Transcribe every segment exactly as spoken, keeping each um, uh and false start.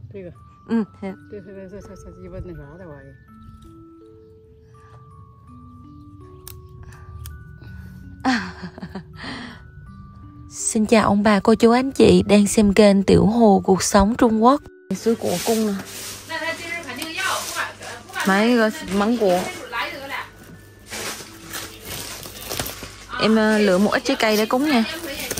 这个， 嗯，行。 这这这这这鸡巴那啥的玩意儿。 Xin chào ông bà, cô chú, anh chị đang xem kênh Tiểu Hồ Cuộc Sống Trung Quốc. Sữa của cung nè. Mấy cái mắng của. Em lựa một ít trái cây để cúng nha.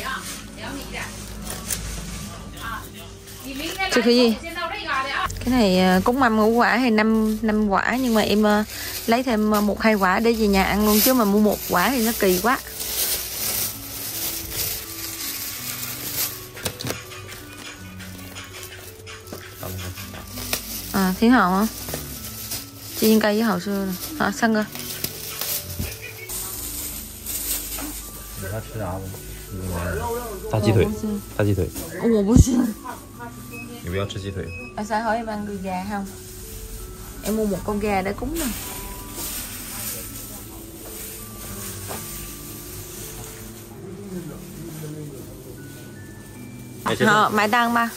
Chứ cái gì? Cái này cúng mâm ngũ quả hay năm năm quả, nhưng mà em lấy thêm một hai quả để về nhà ăn luôn, chứ mà mua một quả thì nó kỳ quá. À, thiên hậu hả? Chiên cây với hậu xưa nè. À, săn cơ. 他吃啥？大鸡腿，大鸡腿。 我不吃。 你不要吃鸡腿。 Ở xã hỏi em ăn đùi gà không? Em mua một con gà để cúng nè. Ờ, mày tăng ba.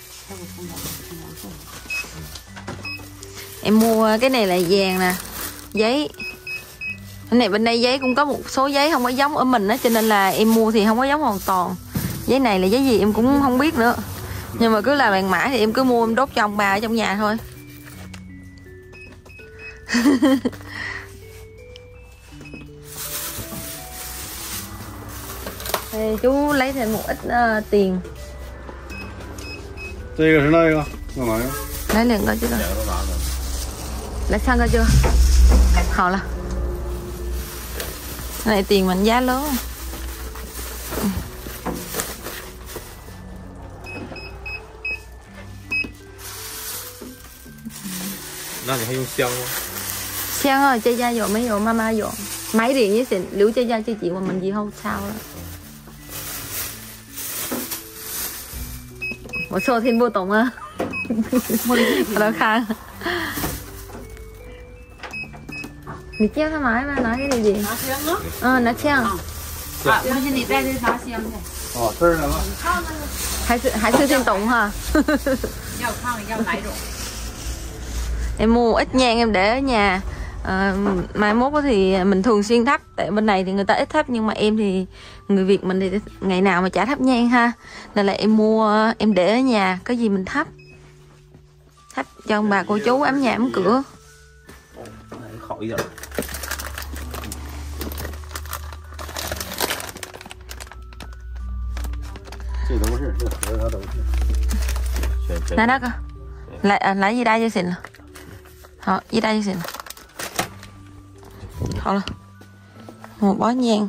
Em mua cái này là vàng nè, giấy. Cái này bên đây giấy cũng có một số giấy không có giống ở mình á, cho nên là em mua thì không có giống hoàn toàn. Giấy này là giấy gì em cũng không biết nữa. Nhưng mà cứ là vàng mã thì em cứ mua em đốt cho ông bà ở trong nhà thôi. Đây, chú lấy thêm một ít uh, tiền. 这个是那个干嘛呀？ Lấy liền coi chứ coi. Lấy xăng coi chưa? Hào là. Cái này tiền mệnh giá lớn. 那你还用香吗？ 香啊，在家有没有？妈妈有，买点也行，留在家自己，我们以后烧了。我说听不懂啊，我都看。你叫他买嘛，拿cái gì? 拿香啊？ 嗯，拿香。 啊，不是你带这啥香的？ 哦，这儿来了。 还是还是听懂哈。 要看要哪种？ Em mua một ít nhang em để ở nhà. À, mai mốt thì mình thường xuyên thắp, tại bên này thì người ta ít thắp, nhưng mà em thì người Việt mình thì ngày nào mà chả thắp nhang ha, nên là em mua em để ở nhà, có gì mình thắp thắp cho ông bà cô chú ấm nhà ấm cửa. Này đó cơ, lại lấy gì đây cho xịn. 好，一袋就行了。好了，我包年。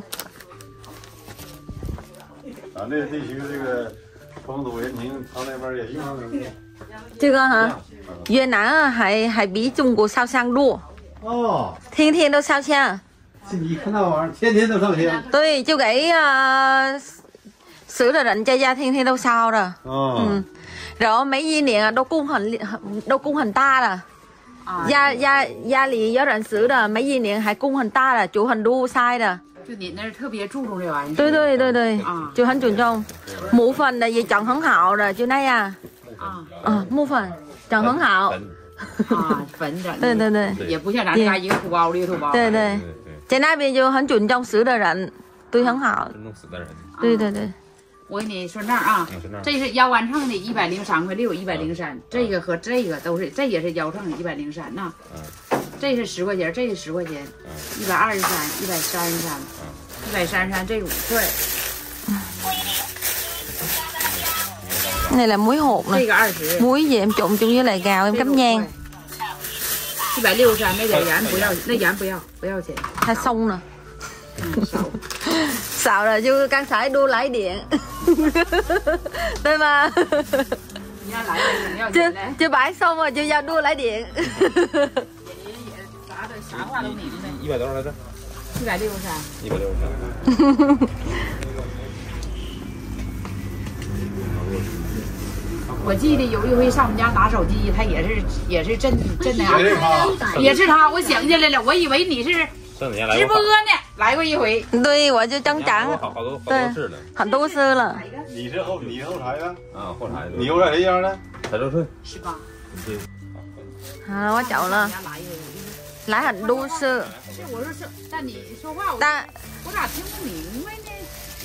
咱这地区这个风土人情，他那边也用上这个。 这个哈，越南啊还还比中国烧香多。 哦。 天天都烧香。 你看那玩意儿，天天都上香。 对，就给呃死的人在家天天都烧的。 哦。 嗯，然后每一年啊都供很都供很大的。 家家家里有人死的，每一年还供很大的，煮很多菜的。 就你那儿特别注重这玩意儿。 对对对对，啊，就很注重。木粉的也长很好的，就那样。啊啊，木粉长很好。 啊，粉整。 对对对。 也不像咱家一个土包一个土包。 对对，在那边就很注重死的人，对很好。 尊重死的人。 对对对。 我给你算账啊，这是腰完秤的，一百零三块六，一百零三。这个和这个都是，这也是腰秤，一百零三呐。这是十块钱，这是十块钱，一百二十三，一百三十三，一百三十三，这五块。 Này là muối hột nè. Muối gì em trộn chung với lại gạo em cắm nhang. 一百六十三，那点盐不要，那盐不要，不要钱。 太松了。 Sợ rồi chứ căn sải đua lái điện. Đây mà. Chưa chưa bãi xong rồi chưa giao đua lái điện. 一百多少来着？ 一百六十三。 一百六十三。 我记得有一回上我们家拿手机，他也是也是真真的啊，也是他，我想起来了，我以为你是。 直播呢，来过一回。 对，我就增长。 好多好多次了， 很多次了。 你是后你是后台的？ 啊，后台的。 你后台谁家的？ 台州村十八。 对。 啊，我走了。来很都市。 是，我说是，但你说话我但我咋听不明白呢？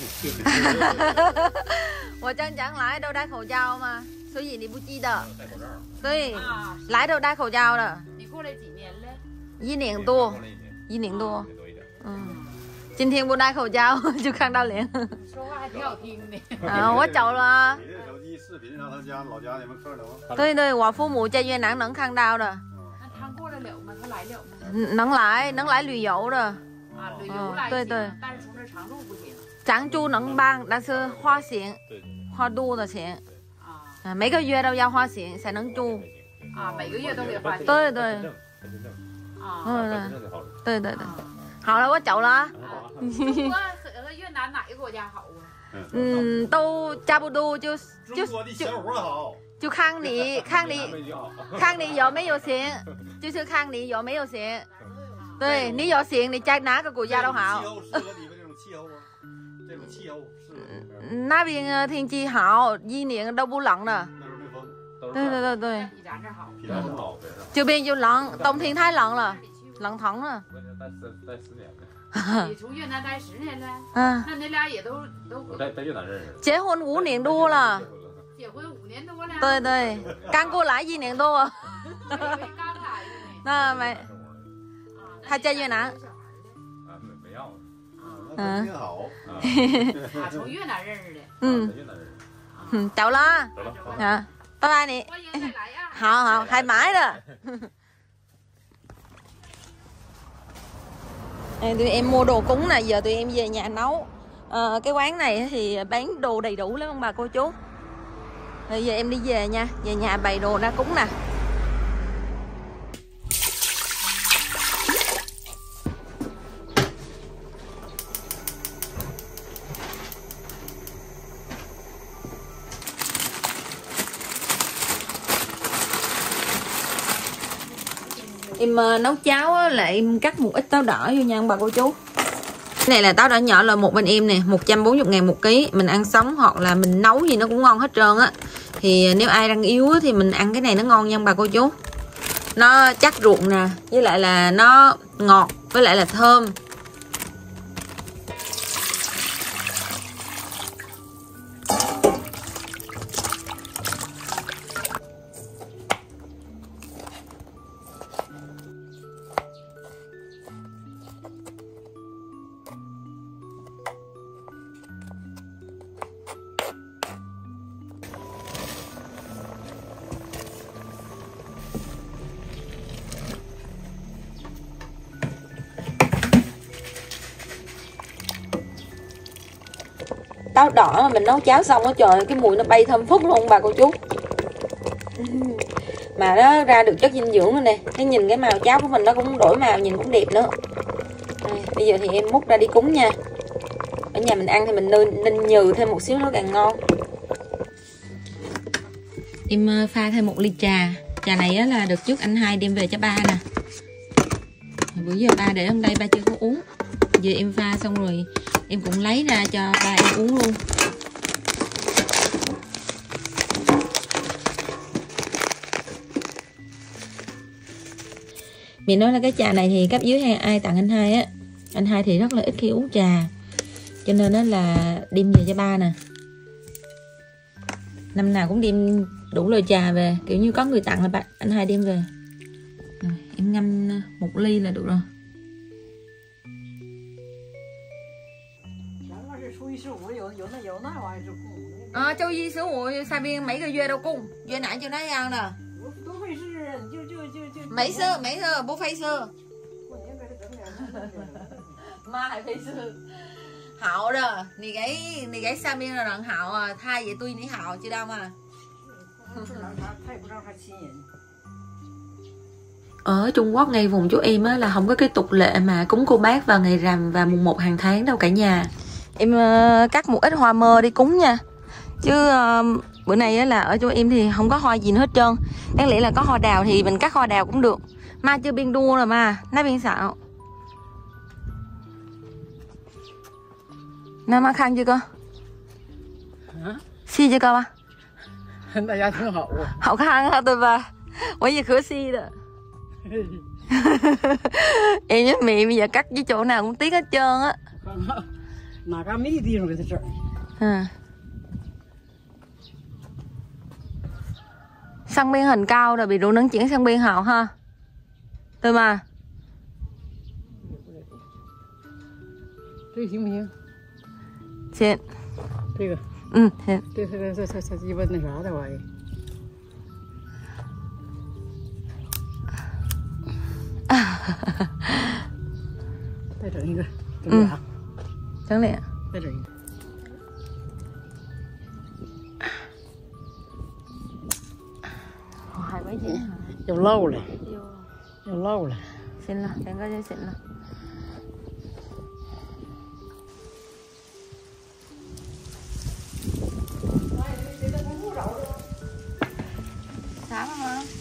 我真chẳng lái đâu戴khẩu trang mà. Số gì你不记得？对，来都戴口罩的。 你过来几年了？ 一年多，一年多。嗯，今天不戴口罩就看到脸。 说话还挺好听的。 啊，我走了。 你这手机视频让他家老家你们看了吗？ 对对，我父母在越南能看到的。 那他过来了吗？他来了吗？ 能来，能来旅游的。 啊，旅游来对对， 但是从这长路不行。 长住能办，但是花钱，花多的钱。啊，每个月都要花钱才能住。 啊，每个月都得花钱。 对对。 啊， 嗯，对对对。好了，我走了啊。 中国和越南哪个国家好啊？ 嗯，都差不多，就就中国的小伙好。 就看你看你看你有没有钱，就是看你有没有钱。对你有钱，你在哪个国家都好。 气候适合你们这种气候吗？这种气候适合。 那边天气好，一年都不冷的。对对对对。 比咱这好。 比咱这好。 这边就冷，冬天太冷了，冷疼了。 待十年。 你从越南待十年了？ 嗯。 那你俩也都都。 在在越南认识。 结婚五年多了。 结婚五年多了。 对对，刚过来一年多。 刚来的呢。 那没。他在越南。 啊，没没要。 嗯。 挺好。 啊，从越南认识的。 嗯。嗯，走了。 走了。 啊，拜拜你。 欢迎再来呀。 好好，thoải mái rồi. Tụi em mua đồ cúng này, giờ tụi em về nhà nấu. À, cái quán này thì bán đồ đầy đủ lắm ông bà cô chú. Bây giờ em đi về nha, về nhà bày đồ ra cúng nè. Em uh, nấu cháo á, là em cắt một ít táo đỏ vô nha ông bà cô chú. Cái này là táo đỏ nhỏ là một bên em nè, một trăm bốn mươi ngàn một ký. Mình ăn sống hoặc là mình nấu gì nó cũng ngon hết trơn á. Thì nếu ai đang yếu á, thì mình ăn cái này nó ngon nha ông bà cô chú. Nó chắc ruột nè, với lại là nó ngọt, với lại là thơm. Táo đỏ mà mình nấu cháo xong á, trời cái mùi nó bay thơm phức luôn bà cô chú. Mà nó ra được chất dinh dưỡng rồi nè. Thấy nhìn cái màu cháo của mình nó cũng đổi màu, nhìn cũng đẹp nữa. Đây, bây giờ thì em múc ra đi cúng nha. Ở nhà mình ăn thì mình nên, nên nhừ thêm một xíu nó càng ngon. Em pha thêm một ly trà. Trà này á là đợt trước anh hai đem về cho ba nè. Bữa giờ ba để ở đây ba chưa có uống. Giờ em pha xong rồi em cũng lấy ra cho ba em uống luôn. Mình nói là cái trà này thì cấp dưới hay ai tặng anh hai á. Anh hai thì rất là ít khi uống trà, cho nên đó là đem về cho ba nè. Năm nào cũng đem đủ loại trà về, kiểu như có người tặng là bạn anh hai đem về. Rồi, em ngâm một ly là được rồi. À, châu Di Sứ Ủ xa biên mấy cái dưa đâu cung. Dưa nãy chưa nói ăn nè. Mấy sơ, mấy sơ, bố phây sơ. Mà hay phây sơ. Hạo rồi, nì cái nì cái xa biên là lần hạo à, thay vậy tôi nì hạo chứ đâu mà. Ở Trung Quốc ngay vùng chỗ em á là không có cái tục lệ mà cúng cô bác vào ngày rằm và mùng một hàng tháng đâu cả nhà. Em uh, cắt một ít hoa mơ đi cúng nha. Chứ uh, bữa nay á là ở chỗ em thì không có hoa gì nữa hết trơn. Đáng lẽ là có hoa đào thì mình cắt hoa đào cũng được. Mà chưa biên đua rồi mà, nó biên xạo. Nó mà khăn chưa cơ? Hả? Xì chưa cơ ba? 大家挺好啊。 好看啊，对吧？我也可惜的。Em với mẹ bây giờ cắt với chỗ nào cũng tiếc hết trơn á. 哪嘎没地方给他这儿。 À. Sang biên hình cao rồi bị đủ nâng chuyển sang biên hậu ha. Tôi mà. 这个行不行？ Xin. 这个。 Ừ, xin. 这这这这这鸡巴那啥的玩意。再整一个，整俩。 整俩。 再整一个。 Hai mấy chị. 要漏了，要漏了。 Xin了，两个就xin了。Sáng không ạ?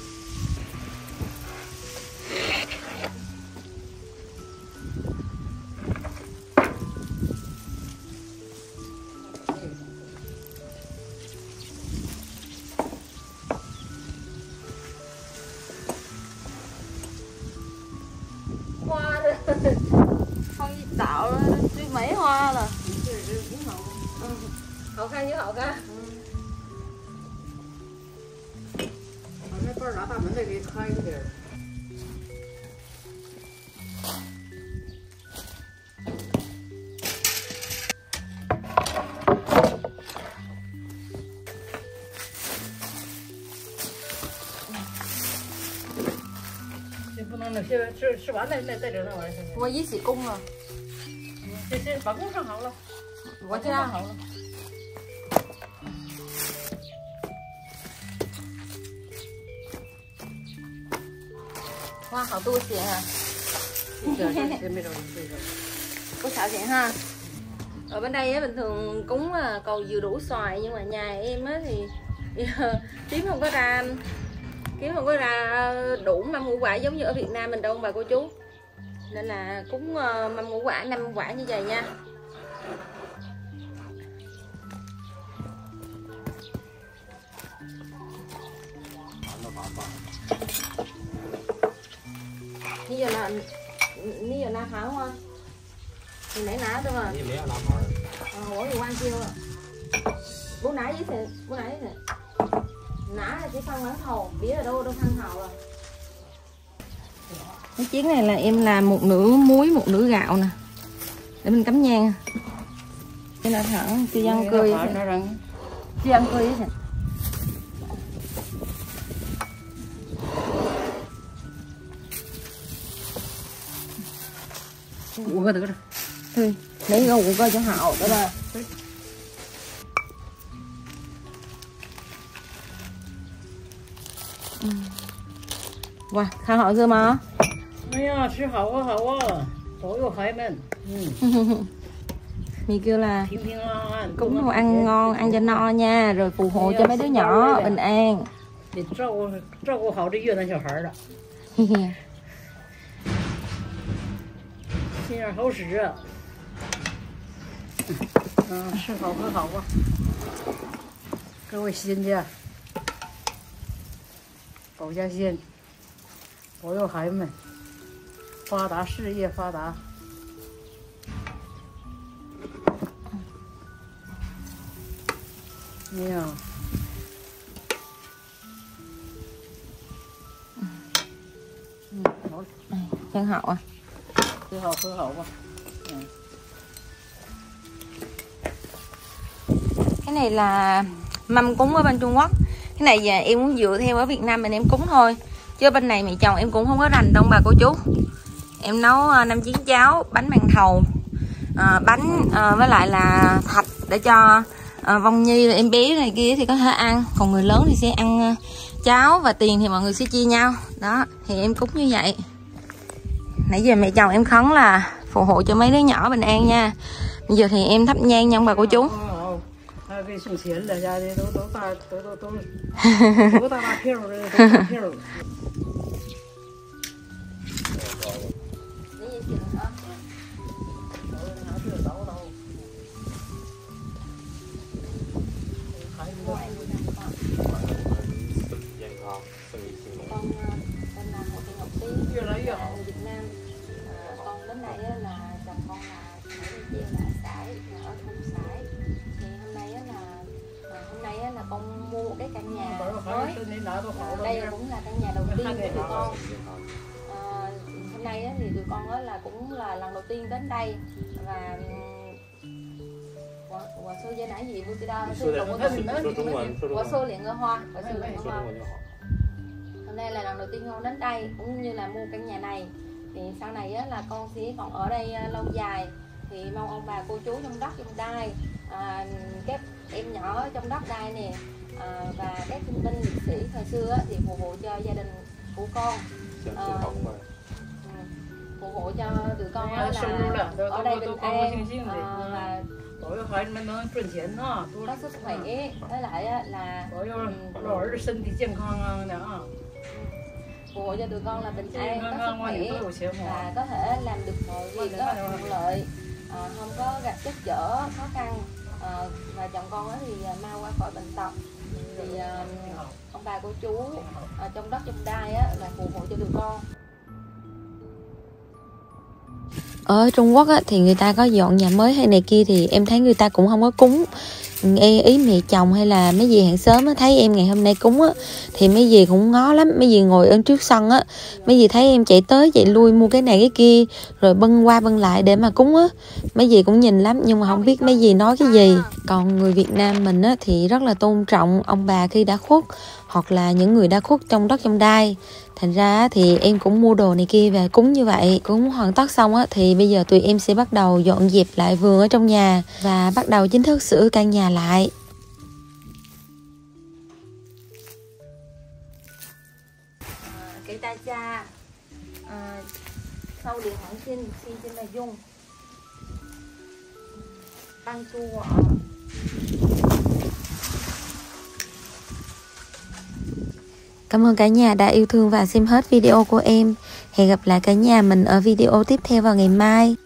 Hoa rồi. Không tạo suy mấy hoa là. Hậu khăn với hậu ca. 那半拉大门得给开着点儿。这不能那些吃吃完了再再整那玩意儿。 我一起供了。 这这把供上好了， 我这样好了。 Hoa hậu tu tiền à? Có xạo tiền ha. Ở bên đây á, bình thường cúng cầu vừa đủ xoài, nhưng mà nhà em á thì kiếm không có ra kiếm không có ra đủ mâm ngũ quả giống như ở Việt Nam mình đâu bà cô chú, nên là cúng mâm ngũ quả năm quả như vậy nha. Bây giờ là bây giờ là pháo không? Thì nãy nã thôi mà. Ờ, ủa thì quan chiêu à. Bố nãy với thì bố nãy thì nã là chỉ phân bán thầu, biết là đâu đâu phân thầu rồi. Cái chén này là em làm một nửa muối một nửa gạo nè, để mình cắm nhang. Cái là thẳng chị ăn cười, chị ăn cười vậy. Ủa cái đó. Thôi, lấy gầu của coi cho hậu đó ba. Wow, 看好吃吗？ 哎呀，吃好啊好啊，保佑孩子们，嗯， Mì kêu là 平平安安， cúng đồ ăn ngon, ăn cho no nha, rồi phù hộ cho mấy đứa nhỏ bình an. 得照顾照顾好这越南小孩了，心眼好使啊。嗯，吃好喝好吧，各位新家，保家仙，保佑孩子们发达，事业发达。没有。 嗯，好， Chân hậu à. 吃好喝好吧。嗯。 Cái này là mâm cúng ở bên Trung Quốc. Cái này giờ em cũng dựa theo ở Việt Nam mình em cúng thôi. Chứ bên này mẹ chồng em cũng không có rành đâu bà cô chú. Em nấu năm chén cháo, bánh màn thầu, à, bánh à, với lại là thạch để cho à, Vong Nhi rồi em bé này kia thì có thể ăn. Còn người lớn thì sẽ ăn cháo và tiền thì mọi người sẽ chia nhau. Đó, thì em cúng như vậy. Nãy giờ mẹ chồng em khấn là phù hộ cho mấy đứa nhỏ bình an nha. Bây giờ thì em thắp nhang nha bà cô chú. 给送钱了，家的都都大都都都多大大票的，都大票。 Con tên là Hồ Thị Ngọc Tiên, là người Việt Nam. À, con đến đây á, là chồng con là ở Chia là Sải, là ở thôn Sải. Thì hôm nay á, là à, hôm nay á, là con mua một cái căn nhà mới. À, đây cũng là căn nhà đầu tiên của tụi con. À, hôm nay á, thì tụi con á, là cũng là lần đầu tiên đến đây và 我我说些南语不知道，是懂不懂？ 说中文，说中文。 我说两个花，我说两个花。Hôm nay là lần đầu tiên con đến đây cũng như là mua căn nhà này. Thì sau này á, là con sẽ còn ở đây lâu dài. Thì mong ông bà cô chú trong đất trong đai, à, các em nhỏ trong đất đai nè, à, và các thương binh liệt sĩ thời xưa á, thì phù hộ cho gia đình của con. À, phù hộ cho tụi con á, là ở đây bình an à, và có sức khỏe, với lại là phù hộ cho tụi con là bình an, có sức khỏe và có thể làm được mọi việc đó thuận lợi, à, không có gặp trắc trở khó khăn, à, và chồng con thì mau qua khỏi bệnh tật. Thì à, ông bà cô chú à, trong đất trong đai á, là phù hộ cho tụi con. Ở Trung Quốc á, thì người ta có dọn nhà mới hay này kia thì em thấy người ta cũng không có cúng. Ý mẹ chồng hay là mấy dì hàng xóm á, thấy em ngày hôm nay cúng á, thì mấy dì cũng ngó lắm. Mấy dì ngồi ở trước sân á, mấy dì thấy em chạy tới chạy lui mua cái này cái kia rồi bưng qua bưng lại để mà cúng á, mấy dì cũng nhìn lắm nhưng mà không biết mấy dì nói cái gì. Còn người Việt Nam mình á, thì rất là tôn trọng ông bà khi đã khuất hoặc là những người đã khuất trong đất trong đai. Thành ra thì em cũng mua đồ này kia về cúng như vậy. Cúng hoàn tất xong á, thì bây giờ tụi em sẽ bắt đầu dọn dẹp lại vườn ở trong nhà và bắt đầu chính thức sửa căn nhà lại. À, cây ta cha à, sau liền hẳn xin xin xin là dung tăng chua. Cảm ơn cả nhà đã yêu thương và xem hết video của em. Hẹn gặp lại cả nhà mình ở video tiếp theo vào ngày mai.